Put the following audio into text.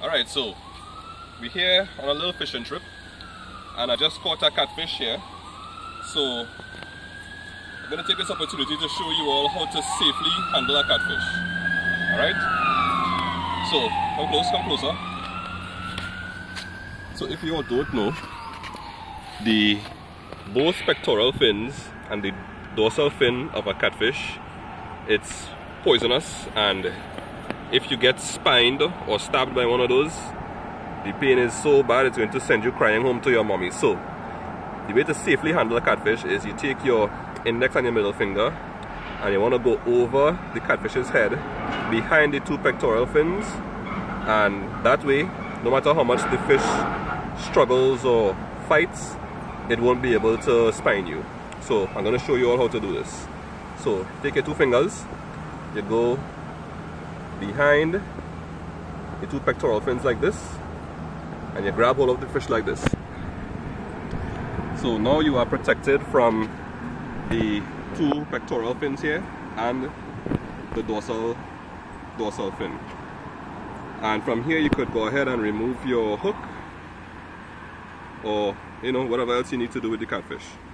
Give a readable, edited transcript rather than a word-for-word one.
Alright, so we're here on a little fishing trip and I just caught a catfish here. So I'm going to take this opportunity to show you all how to safely handle a catfish. Alright? So come close, come closer. So if you all don't know, the both pectoral fins and the dorsal fin of a catfish, it's poisonous, and if you get spined or stabbed by one of those, the pain is so bad it's going to send you crying home to your mommy. So the way to safely handle a catfish is you take your index and your middle finger and you want to go over the catfish's head behind the two pectoral fins, and that way no matter how much the fish struggles or fights, it won't be able to spine you. So I'm going to show you all how to do this. So take your two fingers, you go behind the two pectoral fins like this, and you grab hold of the fish like this. So now you are protected from the two pectoral fins here and the dorsal fin. And from here you could go ahead and remove your hook, or whatever else you need to do with the catfish.